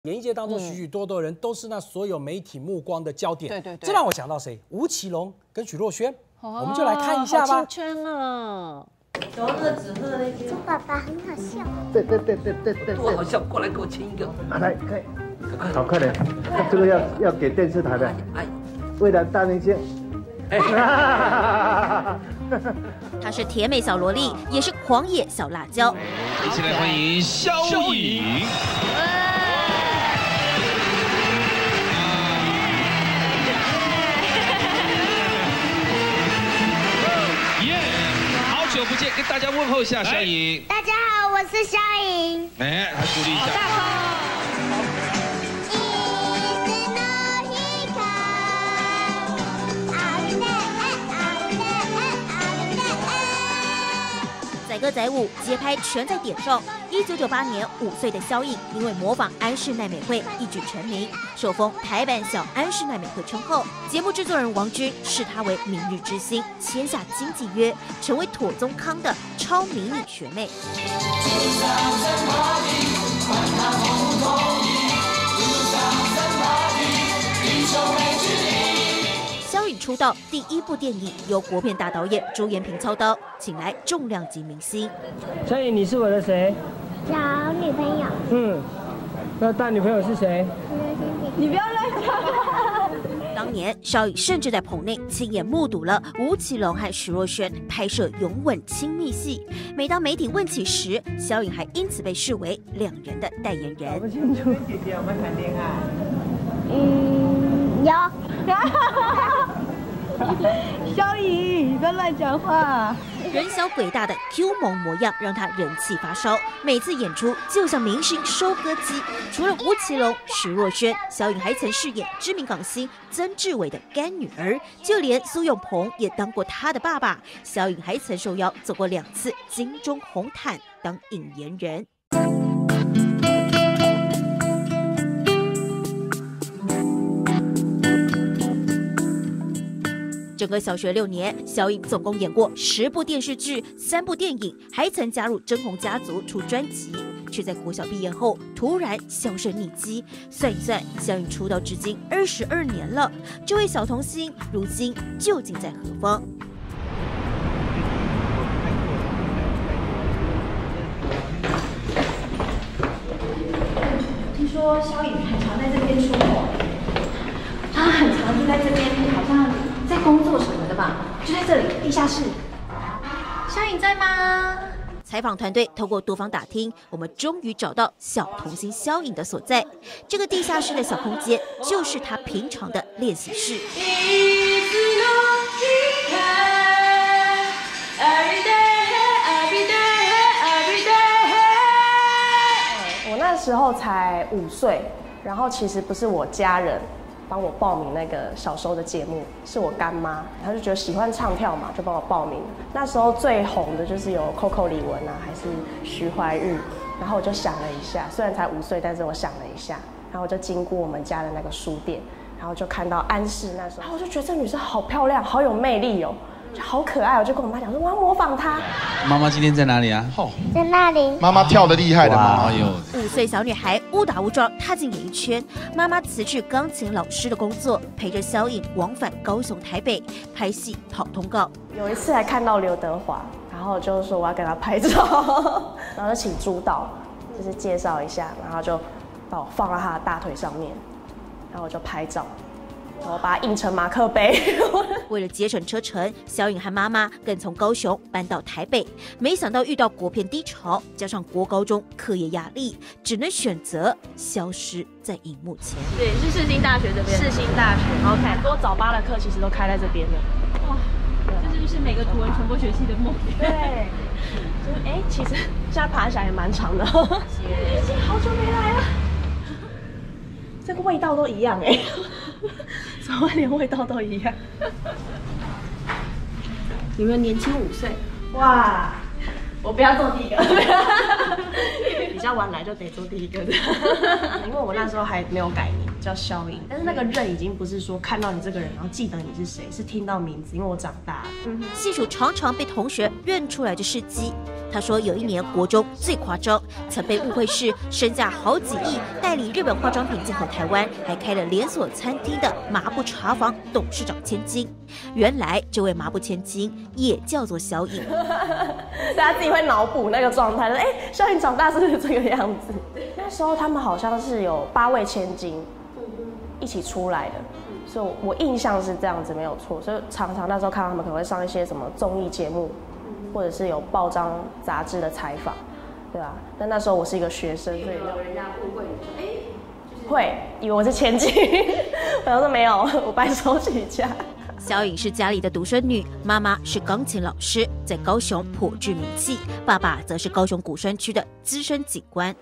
演艺界当中许许多多人都是那所有媒体目光的焦点。 对， 这让我想到谁？吴奇隆跟许若瑄，我们就来看一下吧。 好青春啊！ 猪爸爸很好笑。 对， 多好笑！过来给我亲一个。 来，可以，好，快点，这个要给电视台的，未来大明星。 她是甜美小萝莉，也是狂野小辣椒。 一起来欢迎萧颖。好久不见，跟大家问候一下，萧颖。 大家好，我是萧颖。 来鼓励一下。 载歌载舞，节拍全在点上。1998年，5岁的萧颖因为模仿安室奈美惠一举成名，受封台版小安室奈美惠称号。节目制作人王军视她为明日之星，签下经纪约，成为妥宗康的超迷你学妹。萧颖出道第1部电影由国片大导演朱延平操刀，请来重量级明星。 萧颖，你是我的谁？ 小女朋友。 那大女朋友是谁？ 你不要乱讲。 当年萧颖甚至在棚内亲眼目睹了吴奇隆和徐若瑄拍摄拥吻亲密戏。每当媒体问起时，萧颖还因此被视为两人的代言人。 不清楚，姐姐有没有谈恋爱？ 有。 萧颖，你不要乱讲话。 人小鬼大的 Q 萌模样让她人气发烧，每次演出就像明星收割机。除了吴奇隆、徐若瑄，萧颖还曾饰演知名港星曾志伟的干女儿，就连苏有朋也当过她的爸爸。萧颖还曾受邀走过2次金钟红毯当引言人。整个小学6年，萧颖总共演过10部电视剧、3部电影，还曾加入真红家族出专辑，却在国小毕业后突然销声匿迹。算一算，萧颖出道至今22年了，这位小童星如今究竟在何方？ 听说萧颖很常在这边出没，她很常就在这边，好像在工作什么的吧？就在这里，地下室。萧颖在吗？ 采访团队透过多方打听，我们终于找到小童星萧颖的所在。这个地下室的小空间，就是她平常的练习室。 我那时候才5岁，然后其实不是我家人帮我报名那个小时候的节目，是我干妈，她就觉得喜欢唱跳嘛，就帮我报名。那时候最红的就是有 Coco 李玟啊，还是徐怀钰。然后我就想了一下，虽然才5岁，但是我想了一下，然后我就经过我们家的那个书店，然后就看到安室那时候，然后我就觉得这女生好漂亮，好有魅力哦，就好可爱，我就跟我妈讲说我要模仿她。 妈妈今天在哪里啊？ 在那里。 妈妈跳得厉害的嘛。 哎呦 ，5岁小女孩误打误撞踏进演艺圈，妈妈辞去钢琴老师的工作，陪着萧颖往返高雄、台北拍戏、跑通告。 有一次还看到刘德华，然后就说我要跟他拍照，然后就请朱导就是介绍一下，然后就把我放到他的大腿上面，然后我就拍照。然后把它印成马克杯。 为了节省车程，萧颖和妈妈更从高雄搬到台北。没想到遇到国片低潮，加上国高中课业压力，只能选择消失在荧幕前。 对，是世新大学这边。 世新大学 ，OK。 很多早8的课其实都开在这边的。 哇，这就是每个图文传播学系的梦。 对，就是其实现在爬起来也蛮长的。已经好久没来了。这个味道都一样怎么连味道都一样？ 你们年轻5岁， 哇！我不要做第一个，比较晚来就得做第一个的，因为我那时候还没有改名。 叫萧颖，但是那个认已经不是说看到你这个人然后记得你是谁，是听到名字，因为我长大了。 细数常常被同学认出来的事迹，他说有一年国中最夸张，曾被误会是身价好几亿，代理日本化妆品进口台湾，还开了连锁餐厅的麻布茶坊董事长千金。原来这位麻布千金也叫做萧颖。 大家自己会脑补那个状态，说萧颖长大是不是这个样子？那时候他们好像是有8位千金一起出来的，所以我印象是这样子没有错。所以常常那时候看到他们可能会上一些什么综艺节目，或者是有报章杂志的采访，对吧？但那时候我是一个学生，所以有人家误会你说，会以为我是千金，我说没有，我白手起家。 萧颖是家里的独生女，妈妈是钢琴老师，在高雄颇具名气，爸爸则是高雄古山区的资深警官。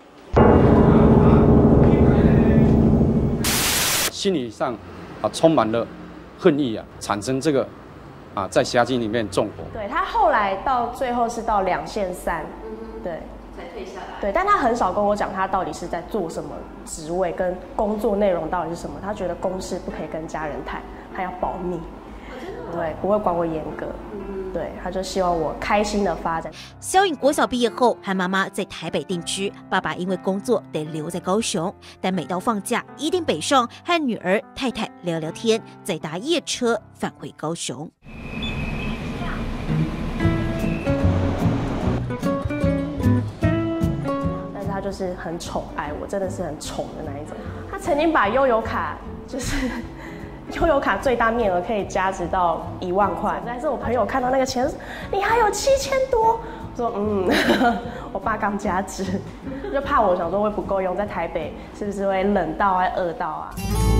心理上充满了恨意产生这个在辖境里面纵火。 对，他后来到最后是到2线3，对， 才退下来。 对，但他很少跟我讲他到底是在做什么职位，跟工作内容到底是什么。他觉得公事不可以跟家人谈，他要保密。对，不会管我严格。对，他就希望我开心的发展。 萧颖国小毕业后，和妈妈在台北定居，爸爸因为工作得留在高雄，但每到放假一定北上和女儿太太聊聊天，再搭夜车返回高雄。 但是他就是很宠爱我，真的是很宠的那一种。他曾经把悠游卡悠游卡最大面额可以加值到1万块，但是我朋友看到那个钱，你还有7000多，我说我爸刚加值，就怕我想说会不够用，在台北是不是会冷到还饿到啊？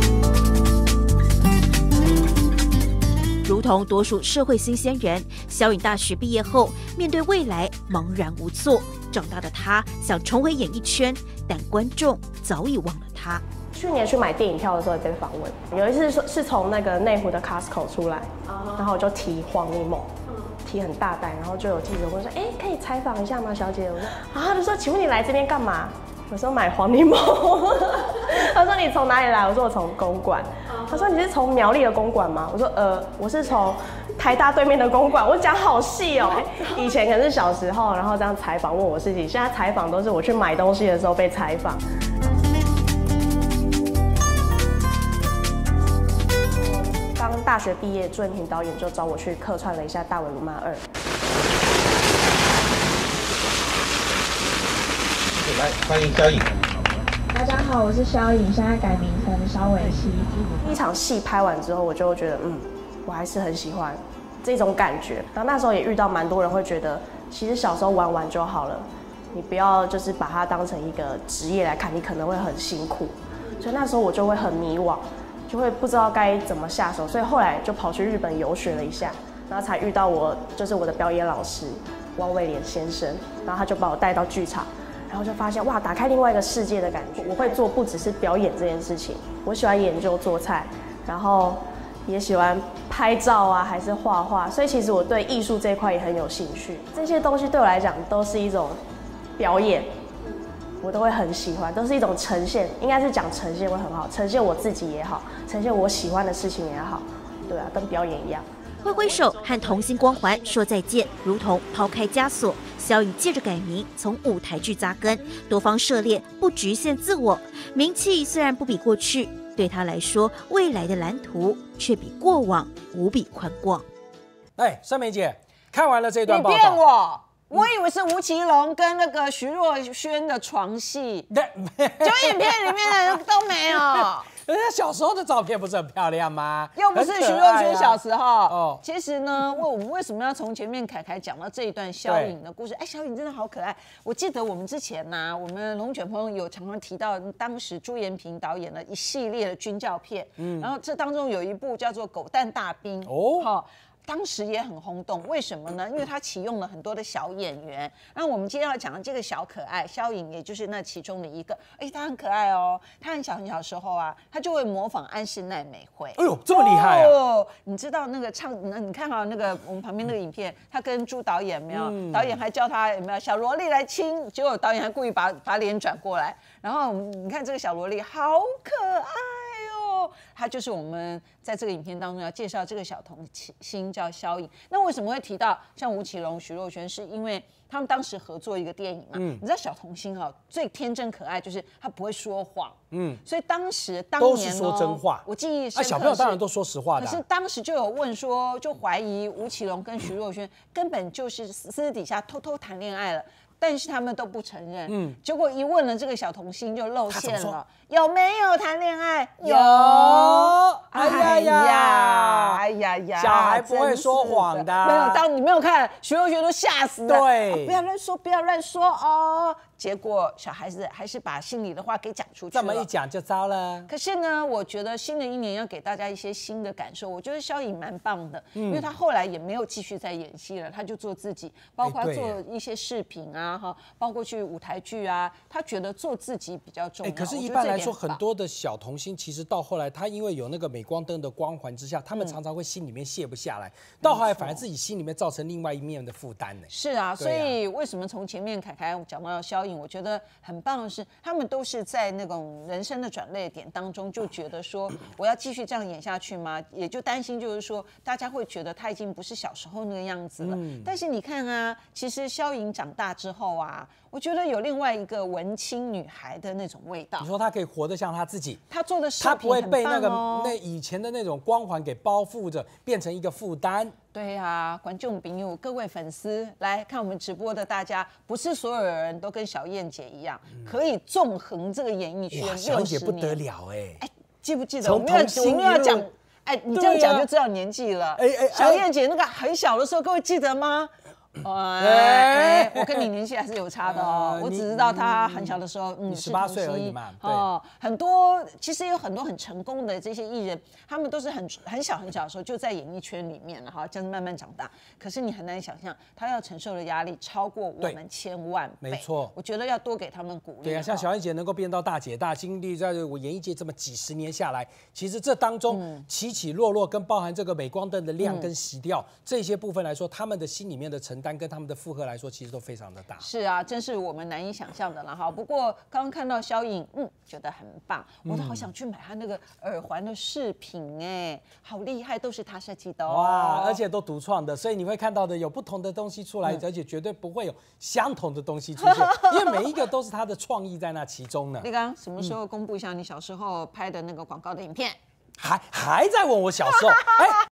如同多数社会新鲜人，萧颖大学毕业后，面对未来茫然无措。长大的她想重回演艺圈，但观众早已忘了她。 去年去买电影票的时候也被访问，有一次是从那个内湖的 Costco 出来，然后我就提黄柠檬，提很大袋，然后就有记者问说，可以采访一下吗，小姐？我说他就说，请问你来这边干嘛？我说买黄柠檬。他说你从哪里来？我说我从公馆。他说你是从苗栗的公馆吗？我说我是从台大对面的公馆。我讲好细哦，以前可能是小时候，然后这样采访问我事情，现在采访都是我去买东西的时候被采访。刚大学毕业，朱延平导演就找我去客串了一下《大尾鲈鳗2》。 来，欢迎萧颖。 大家好，我是萧颖，现在改名成萧维希。 一场戏拍完之后，我就觉得，我还是很喜欢这种感觉。然后那时候也遇到蛮多人会觉得，其实小时候玩玩就好了，你不要就是把它当成一个职业来看，你可能会很辛苦。所以那时候我就会很迷惘。就会不知道该怎么下手，所以后来就跑去日本游学了一下，然后才遇到我的表演老师汪卫廉先生，然后他就把我带到剧场，然后就发现哇，打开另外一个世界的感觉。我会做不只是表演这件事情，我喜欢研究做菜，然后也喜欢拍照啊，还是画画，所以其实我对艺术这一块也很有兴趣。这些东西对我来讲都是一种表演。我都会很喜欢，都是一种呈现，应该是讲呈现会很好，呈现我自己也好，呈现我喜欢的事情也好，对啊，跟表演一样。 挥挥手和童星光环说再见，如同抛开枷锁。萧颖借着改名，从舞台剧扎根，多方涉猎，不局限自我。名气虽然不比过去，对他来说，未来的蓝图却比过往无比宽广。 山梅姐，看完了这段报道， 你骗我！我以为是吴奇隆跟那个徐若瑄的床戏，就影片里面的人都没有。 人家小时候的照片不是很漂亮吗？ 又不是徐若瑄小时候。其实呢，我们为什么要从前面凯讲到这一段萧颖的故事？萧颖真的好可爱。我记得我们之前呢，我们龙卷风有常常提到，当时朱延平导演的一系列的军教片，然后这当中有一部叫做《狗蛋大兵》当时也很轰动，为什么呢？因为他启用了很多的小演员。那我们今天要讲的这个小可爱萧颖，也就是那其中的一个。他很可爱哦，他很小时候啊，他就会模仿安室奈美惠。 哎呦，这么厉害啊！ 你知道那个你看好那个我们旁边那个影片，他跟朱导演没有？导演还叫他有没有小萝莉来亲，结果导演还故意把脸转过来，然后你看这个小萝莉好可爱。 哦，他就是我们在这个影片当中要介绍这个小童星叫萧颖。那为什么会提到像吴奇隆、徐若瑄？是因为他们当时合作一个电影嘛，你知道小童星最天真可爱就是他不会说谎，所以当年都是说真话。 我记忆深刻， 小朋友当然都说实话的。 可是当时就有问说，就怀疑吴奇隆跟徐若瑄根本就是私底下偷偷谈恋爱了。但是他们都不承认，结果一问了这个小童星就露馅了，有没有谈恋爱？有， 哎呀，小孩不会说谎的。 没有，当你没有看，徐若瑄都吓死了。 对， 不要乱说，不要乱说哦。结果小孩子还是把心里的话给讲出去了， 这么一讲就糟了。 可是呢，我觉得新的一年要给大家一些新的感受。我觉得萧颖蛮棒的，因为他后来也没有继续在演戏了，他就做自己，包括做一些视频啊，包括去舞台剧啊，他觉得做自己比较重要。 可是一般来说，很多的小童星其实到后来，他因为有那个镁光灯的光环之下，他们常常会心里面卸不下来，到后来反而自己心里面造成另外一面的负担呢。 是啊，所以为什么从前面凯凯讲到萧颖，我觉得很棒的是，他们都是在那种人生的转捩点当中，就觉得说我要继续这样演下去吗？也就担心就是说，大家会觉得他已经不是小时候那个样子了。但是你看啊，其实萧颖长大之后啊，我觉得有另外一个文青女孩的那种味道。 你说她可以活得像她自己， 她做的视频，她不会被那以前的那种光环给包覆着，变成一个负担。 对啊，观众朋友、各位粉丝来看我们直播的大家，不是所有人都跟小燕姐一样，可以纵横这个演艺圈60年。 小燕姐不得了哎！ 记不记得我们要讲？你这样讲就知道年纪了。小燕姐那个很小的时候，各位记得吗？我跟你年纪还是有差的哦。我只知道他很小的时候， 你18岁而已嘛。 很多其实有很多很成功的这些艺人，他们都是很小的时候就在演艺圈里面了哈，这样慢慢长大。可是你很难想象，他要承受的压力超过我们1000万倍。 没错， 我觉得要多给他们鼓励。 对啊，像小燕姐能够变到大姐大，经历在我演艺界这么几10年下来，其实这当中起起落落，跟包含这个镁光灯的亮跟洗掉这些部分来说，他们的心里面的承担跟他们的负荷来说，其实都非常的大。 是啊，真是我们难以想象的了哈。不过刚刚看到萧颖，觉得很棒，我都好想去买她那个耳环的饰品哎，好厉害，都是她设计的哦。 哇，而且都独创的，所以你会看到的有不同的东西出来，而且绝对不会有相同的东西出现，因为每一个都是她的创意在那其中呢。 立刚，什么时候公布一下你小时候拍的那个广告的影片？ 还在问我小时候？哎。